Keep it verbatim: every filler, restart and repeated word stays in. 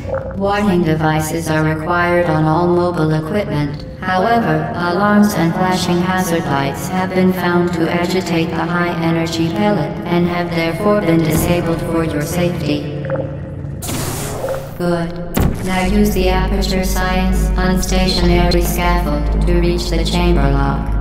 Warning devices are required on all mobile equipment. However, alarms and flashing hazard lights have been found to agitate the high-energy pellet and have therefore been disabled for your safety. Good. Now use the Aperture Science unstationary scaffold to reach the chamber lock.